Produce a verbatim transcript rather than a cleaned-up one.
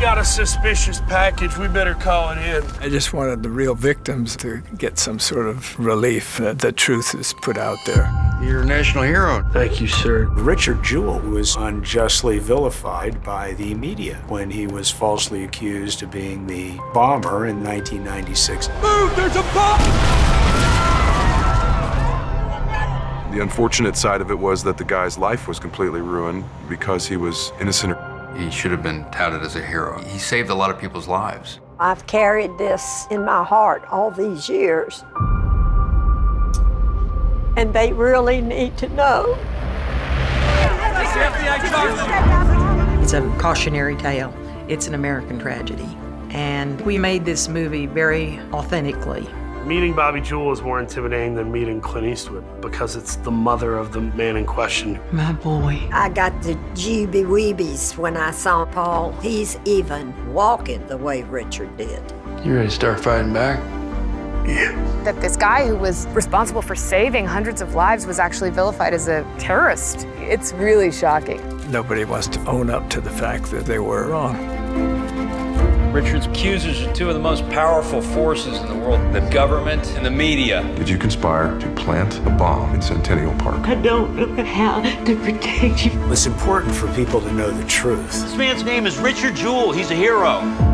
got a suspicious package. We better call it in. I just wanted the real victims to get some sort of relief that the truth is put out there. You're a national hero. Thank you, sir. Richard Jewell was unjustly vilified by the media when he was falsely accused of being the bomber in nineteen ninety-six. Move! There's a bomb! The unfortunate side of it was that the guy's life was completely ruined because he was innocent. He should have been touted as a hero. He saved a lot of people's lives. I've carried this in my heart all these years. And they really need to know. It's a cautionary tale. It's an American tragedy. And we made this movie very authentically. Meeting Bobby Jewell is more intimidating than meeting Clint Eastwood because it's the mother of the man in question. My boy. I got the jeebie-weebies when I saw Paul. He's even walking the way Richard did. You ready to start fighting back? Yeah. That this guy who was responsible for saving hundreds of lives was actually vilified as a terrorist. It's really shocking. Nobody wants to own up to the fact that they were wrong. Richard's accusers are two of the most powerful forces in the world, the government and the media. Did you conspire to plant a bomb in Centennial Park? I don't know how to protect you. It's important for people to know the truth. This man's name is Richard Jewell. He's a hero.